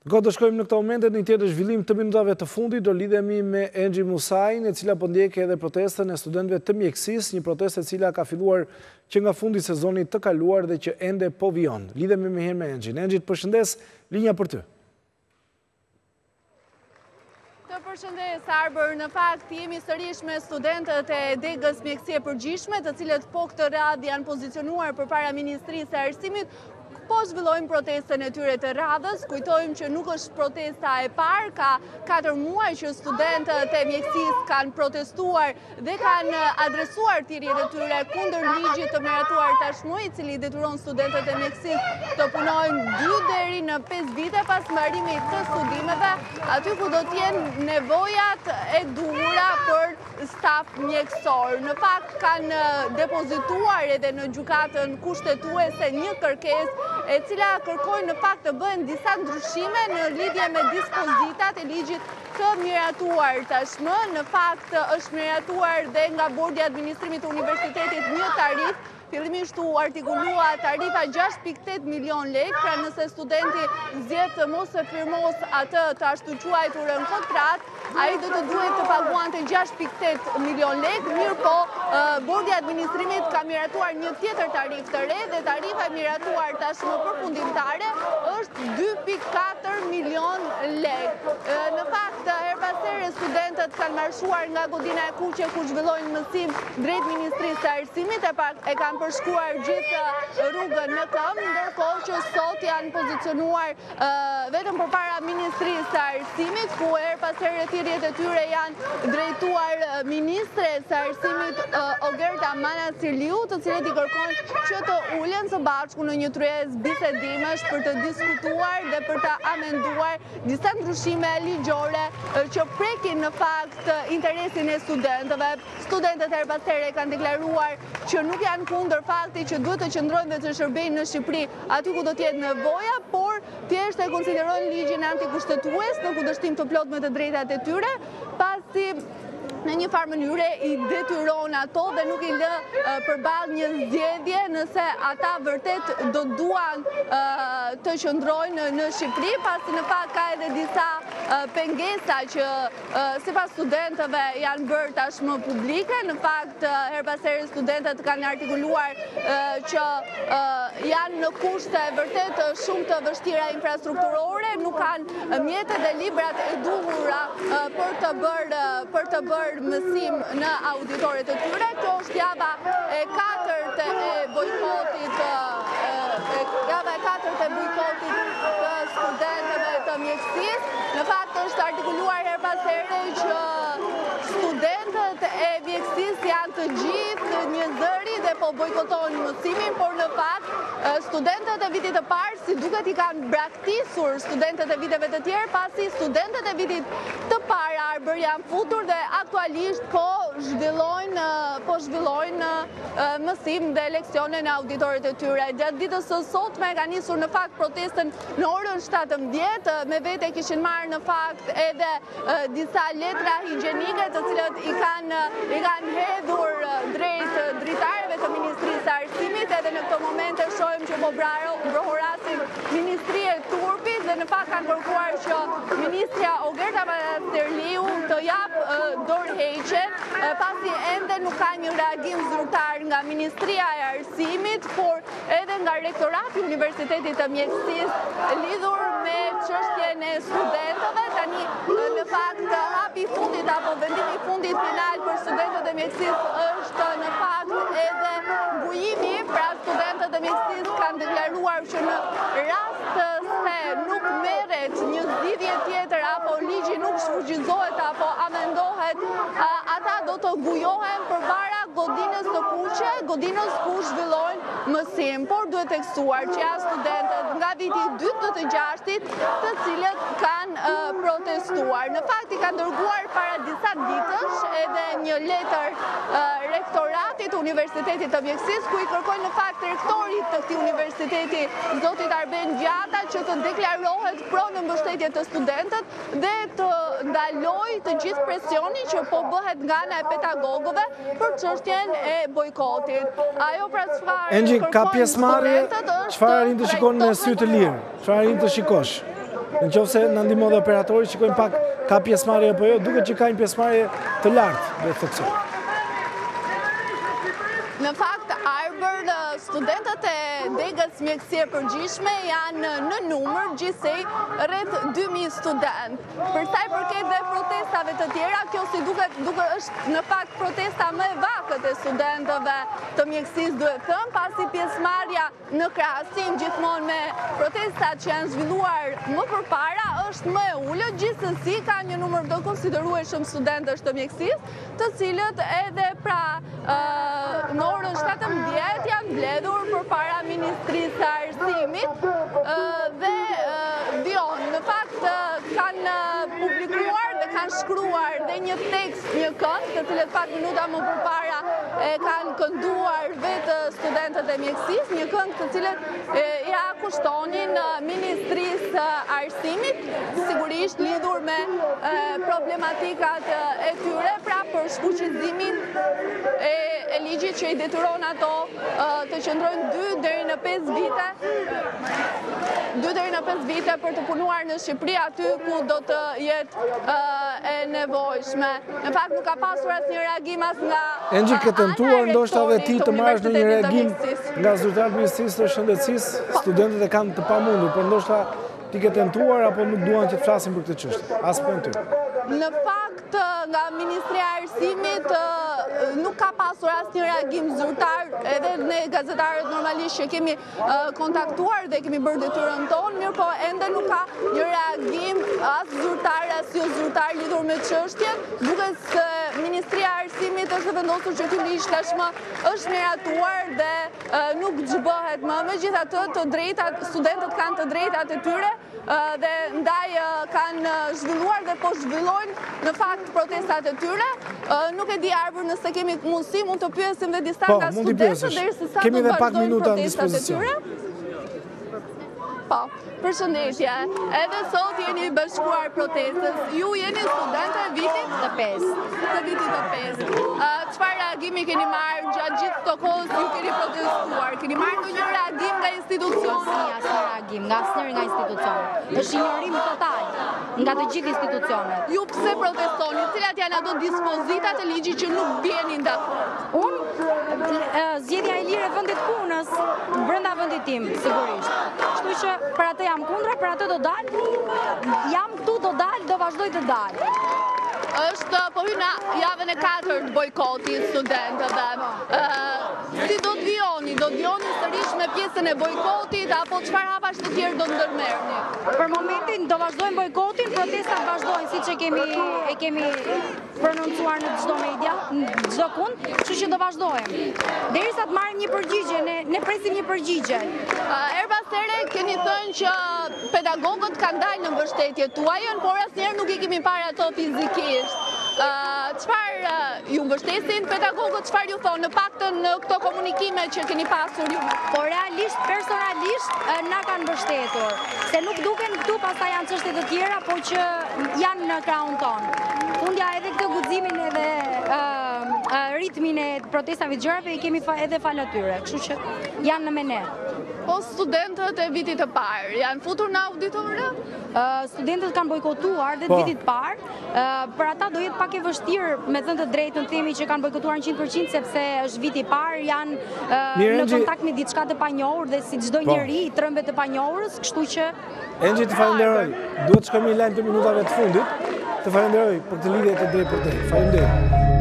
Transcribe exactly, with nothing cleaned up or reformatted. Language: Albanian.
Ko të shkojmë në këto momente në një tjetër zhvillim të minutave të fundit, do lidhemi me Engji Musajin, e cila po ndjek edhe protestën e studentëve të mjekësisë, një protestë e cila ka filluar që nga fundi i sezonit të kaluar dhe që ende po vijon. Lidhemi më herë me Engjin. Engji, të përshëndes, linja për ty. Të përshëndes, Arber, në fakt jemi sërish me studentët e degës mjekësie përgjithshme, të cilët po këtë radhë janë pozicionuar përpara Ministrisë së Arsimit. Po zhvillojmë protestën e tyre të radhës, kujtojmë që nuk është protesta e parë, ka katër muaj që studentët e mjekësisë kanë protestuar dhe kanë adresuar thirrjet e tyre kundër ligjit të miratuar tashmë, i cili detyron studentët e mjekësisë të punojnë dy deri në pesë vite pas mbarimit të studimeve, aty ku do të jenë nevojat e duhura për staf mjekësor. Në fakt kanë depozituar edhe në gjykatën kushtetuese një kërkesë e cila kërkojnë në fakt të bëhen disa ndryshime në lidhje me dispozitat e ligjit të miratuar tashmë. Në fakt është miratuar dhe nga Bordi i Administrimit të Universitetit një tarif. Fillimisht u artikulua tarifa gjashtë pikë tetë milion lekë, pra nëse studenti zgjedh të mos e firmos atë të ashtu quajturën kontratë, ai do të duhet të paguante gjashtë pikë tetë milion lekë, mirë po Bordi i Administrimit ka miratuar një tjetër tarif të re dhe tarifa e miratuar tashmë përfundimtare është dy pikë katër milion lekë. Në fakt, her pas here studentët kanë marshuar nga godina e Kuqe ku zhvillojnë mësim drejt Ministrisë së Arsimit, e kanë përshkuar gjithë rrugën në këmbë, ndërkohë që sot janë pozicionuar vetëm përpara Ministrisë së Arsimit, ku her pas here thirrjet e tyre janë drejtuar Ministres së Arsimit Ogerta Manasiliu, të cilët i kërkojnë që të ulen së bashku në një tryezë bisedimesh për të diskutuar dhe për të amenduar disa ndryshime ligjore që prekin në fakt interesin e studentëve. Studentët her pas here kanë deklaruar që nuk janë kundër fakti që duhet të qëndrojnë dhe të shërbejnë në Shqipëri aty ku do të jetë nevoja, por thjesht e konsiderojnë ligjin antikushtetues në kundërshtim të plot me të drejtat e tyre, pasi në një farë mënyre i detyron ato dhe nuk i lë përballë një zgjedhje nëse ata vërtet do duan të qëndrojnë në Shqipëri, pasi në fakt ka edhe disa pengesa që sipas studentëve janë bërë tashmë publike. Në fakt her pas here studentët kanë artikuluar që janë në kushte vërtet shumë të vështira infrastrukturore, nuk kanë mjetet dhe librat e duhura për të bërë për të bërë mësim në auditoret të tyre. Kjo është java e katërt e bojkotit java e katërt e bojkotit të studentëve të mjekësisë. Në fakt është artikuluar her pas here që studentët e mjekësisë janë të gjithë një zëri dhe po bojkotojnë mësimin, por në fakt studentët e vitit të parë si duket i kanë braktisur studentët e viteve të tjerë, pasi studentët e vitit të parë Arber janë futur dhe aktualisht po zhvillojnë po zhvillojnë mësim dhe leksione në auditoret e tyre. Gjatë ditës së sotme ka nisur në fakt protestën në orën shtatëmbëdhjetë, me vete kishin marrë në fakt edhe disa letra higjienike të cilët i kanë i kanë hedhur drejt dritarëve të Ministrisë së Arsimit, edhe në këto momente shohim që po brohorasin Ministri e Turpit dhe në fakt kanë kërkuar që Ministrja Ogerta Manasiliu të jap dorëheqjen, pasi ende nuk ka një reagim zyrtar nga Ministria e Arsimit, por edhe nga Rektorati i Universitetit të Mjekësisë lidhur me çështjen e studentëve. Tani në fakt hapi i fundit apo vendimi i fundit final për studentët e mjekësisë është në fakt edhe mbujimi, pra studentët e mjekësisë kanë deklaruar që në rast se nuk merret një zgjidhje tjetër apo ligji nuk shfuqizohet apo amendohet, ata do të gujohen përpara godinës së Kuqe, godinës ku zhvillojnë mësim, por duhet tekstuar që janë studentët nga viti i dytë të të gjashtit të cilët kanë protestuar. Në fakt i kanë dërguar para disa ditësh edhe një letër rektoratit të Universitetit të Mjekësisë, ku i kërkojnë në fakt rektorit të këtij universiteti, zotit Arben Gjata, që të deklarohet pro në mbështetje të studentët dhe të ndaloj të gjithë presioni që po bëhet nga ana e pedagogëve për çështjen e bojkotit. Ajo pra çfarë Engji, ka pjesëmarrje, çfarë arrin të shikon me sy të lirë? Çfarë arrin të shikosh? Në qoftë se në ndihmon dhe operatori, shikojmë pak ka pjesëmarrje apo jo, duket që ka një pjesëmarrje të lartë, do të thotë. Në fakt, Arber, studentët e degës mjekësie përgjithshme janë në numër gjithsej rreth dy mijë studentë. Për sa i përket dhe protestave të tjera, kjo si duket duket është në fakt protesta më e vakët e studentëve të mjekësisë, duhet thënë, pasi pjesëmarrja në krahasim gjithmonë me protestat që janë zhvilluar më përpara është më e ulët, gjithsesi ka një numër të konsiderueshëm studentësh të mjekësisë, të cilët edhe pra në orën shtatëmbëdhjetë janë mbledhur përpara Ministrisë së Arsimit dhe vion. Në fakt kanë publikuar dhe kanë shkruar dhe një tekst, një këngë, të cilët pak minuta më përpara e kanë kënduar vetë studentët e mjekësisë, një këngë të cilët ja kushtonin Ministrisë së Arsimit, sigurisht lidhur me problematikat e tyre, pra për shfuqizimin e e ligjit që i detyron ato të qëndrojnë dy deri në pesë vite dy deri në pesë vite për të punuar në Shqipëri, aty ku do të jetë e nevojshme. Në fakt nuk ka pasur asnjë reagim as nga Engji, ke tentuar ndoshta edhe ti të marrësh në një reagim nga zyrtarët e Ministrisë së Shëndetësisë, studentët e kanë të pamundur, por ndoshta ti ke tentuar apo nuk duan që të flasin për këtë çështje? As po ty. Në fakt, nga Ministria e Arsimit nuk ka pasur asnjë reagim zyrtar, edhe ne gazetarët normalisht që kemi kontaktuar dhe kemi bërë detyrën tonë, mirë po ende nuk ka një reagim as zyrtar as jo zyrtar lidhur me çështjen, duket se Ministria e Arsimit është vendosur që ky ligj tashmë është miratuar dhe nuk zhbohet më. Megjithatë, të drejtat, studentët kanë të drejtat e tyre dhe ndaj kanë zhvilluar dhe po zhvillojnë në fakt protestat e tyre. Nuk e di Arber nëse kemi mundësi, mund të pyesim dhe disa nga studentët derisa sa do vazhdojnë protestat e tyre. Po, përshëndetje. Edhe sot jeni bashkuar protestës. Ju jeni studentë e vitit të pesë. Të vitit të pesë. Çfarë reagimi keni marrë gjatë gjithë këto kohës ju keni protestuar? Keni marrë ndonjë reagim nga institucioni? Asnjë reagim, nga asnjëri nga institucionet. Është ignorim total nga të gjithë institucionet. Ju pse protestoni? Cilat janë ato dispozitat e ligjit që nuk vjenin dakord? Unë zgjedhja e lirë e vendit punës brenda vendit tim, sigurisht. Kështu që për atë jam kundra, për atë do dal. Jam këtu, do dal, do vazhdoj të dal. Është po hyn javën e katërt bojkotit studentëve. Si do të vijoni? Do të vijoni sërish me pjesën e bojkotit apo çfarë hapash të tjerë do ndërmerrni? Për momentin do vazhdojmë bojkotin, protestat vazhdojnë siç e kemi e kemi prononcuar në çdo media, në çdo kund, kështu që do vazhdojmë. Derisa të marrim një përgjigje, ne ne presim një përgjigje. Erbas here keni thënë që pedagogët kanë dalë në mbështetje tuajën, por asnjëherë nuk i kemi parë ato fizikisht. Çfarë ju mbështesin pedagogët, çfarë ju thonë në paktën në këto komunikime që keni pasur ju? Po realisht, personalisht na kanë mbështetur, se nuk duken këtu, pastaj janë çështje të tjera, por që janë në krahun tonë. Fundja edhe këtë guximin edhe ritmin e protestave të gjërave i kemi edhe falë atyre, kështu që janë në mene. Po studentët e vitit të parë janë futur në auditorë? Studentët kanë bojkotuar dhe të vitit parë, për ata do jetë pak e vështirë, me thënë të drejtën themi që kanë bojkotuar në qind përqind sepse është viti i parë, janë në kontakt me diçka të panjohur dhe si çdo njeri i trembet të panjohurës, kështu që Engji, të falenderoj. Duhet të shkojmë një lajm të minutave të fundit. Të falenderoj për këtë lidhje të drejtë për drejtë. Faleminderit.